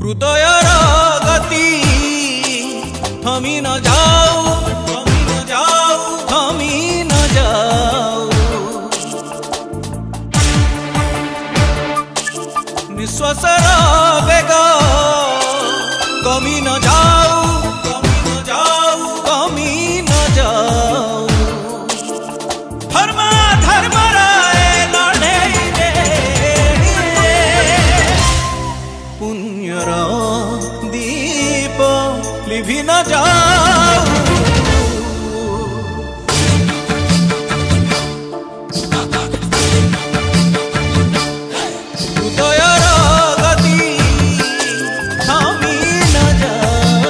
हृदयर गति थमी न जाऊ, थमी न जाऊ, थमी न जाऊ। निश्वासर बेग कमी न जाऊ, कमी न जाऊ, कमी न जाऊ। धर्म धर्म पुण्यर दीप लिभि न जाऊ। हृदयर गति थमी न जाऊ।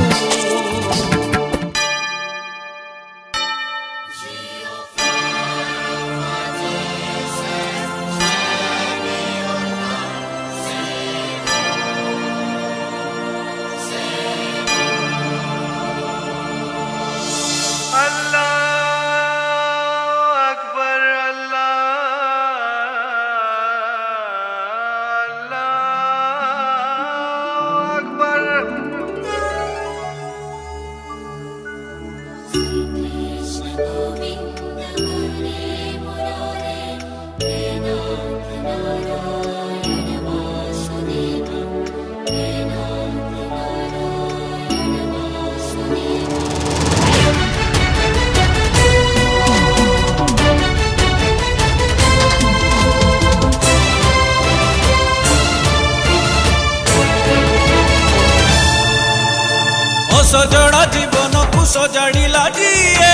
सजड़ा जीवन को सजाड़ा जीए,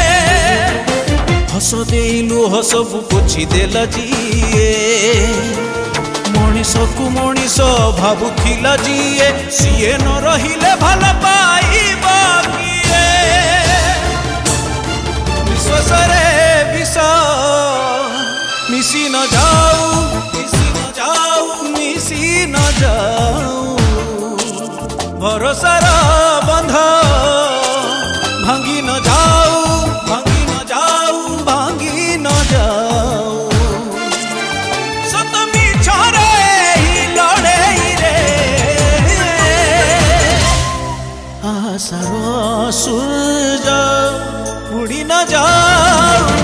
हस देलु हसबु पोछि देला जीए। मनीष को मनीष भावुथिला जीए, सीए न रहिले भल पाइब किए। विश्वास रे विष मिसी न जाऊ, मिसी न जाऊ, मिसी न जाऊ। भरोसार बंध भांगी न जाऊ, भांगी न जाऊ, भांगी न जाऊ। सत मिछरे ही लड़े रे आशार सूरज उड़ी न जाऊ।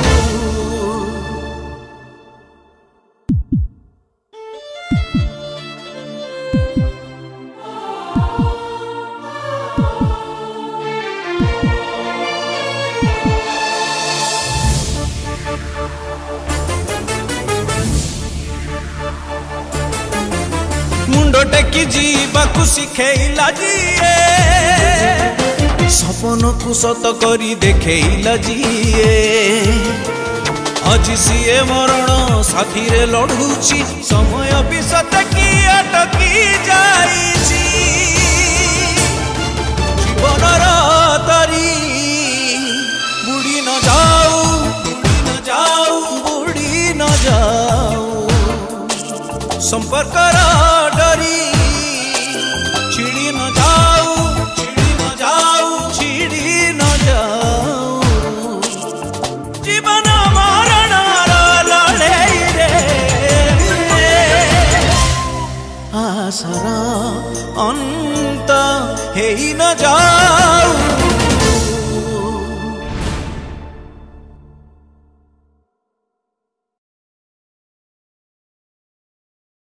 मुंड टेकी जीवाकू शिखेला जीए, सपन को सत करी देखेला जीए। आज सीए मरण साथी रे लड़ुची, समय भी सतकी अटकी जाइची। जीवनर तरी बुड़ी न जाऊ, बुड़ी न जाऊ, बुड़ी न जाऊ। संपर्कर डरी छिड़ी न जाऊ, छिड़ी न जाऊ, छिड़ी न जाऊ। जीवन मरण लड़े रे आशार अंत हेई न जाऊ।